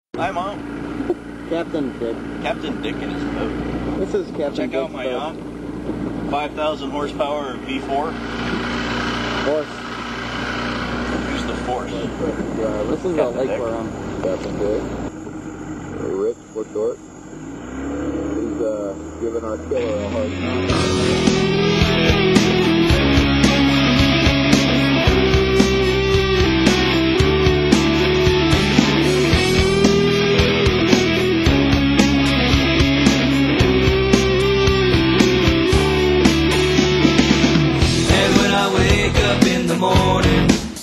Hi, Mom. Capn Dick. Capn Dick in his boat. This is Capn Check Dick's out my boat. yacht. 5,000 horsepower V4. Horse. Use the force. This is a Capn lake Dick. we're on. Capn Dick. Rich for short. He's giving our killer a hard time. Morning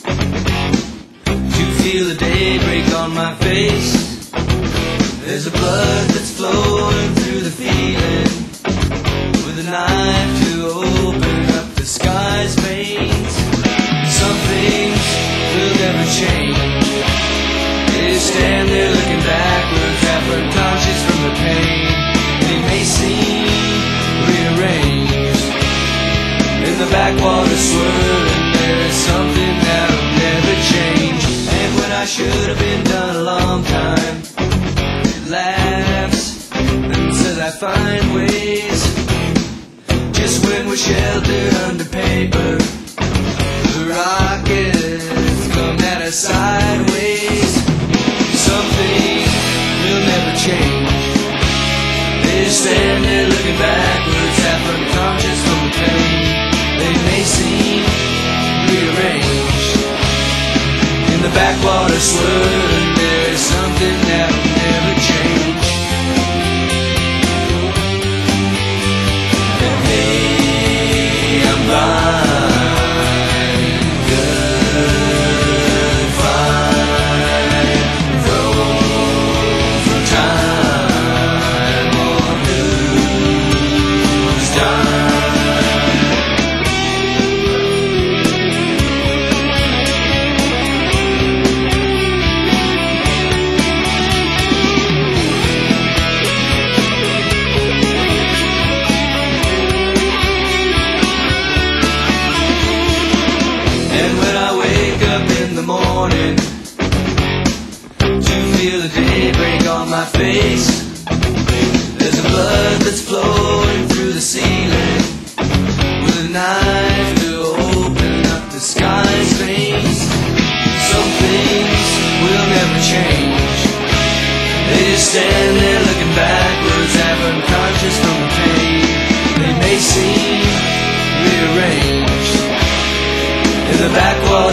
to feel the day break on my face. There's a blood that's flowing through the feeling, with a knife to open up the sky's veins. Some things will never change. They stand there looking backwards, half unconscious from the pain. They may seem rearranged in the backwater swirling. There's something that'll never change. And when I should have been done a long time, it laughs and says I find ways. Just when we're sheltered under paper, the rockets come at us sideways. Something will never change. They stand there looking backwards, half unconscious from the pain. They may seem rearranged in the backwater swirling. There's something that'll never change. And hey, I'm fine, good, fine, froze from time on whose time. Morning to feel the day break on my face. There's a blood that's flowing through the ceiling, with a knife to open up the sky's veins. Some things will never change. They just stand there looking backwards, half unconscious from the pain. They may seem rearranged in the backwater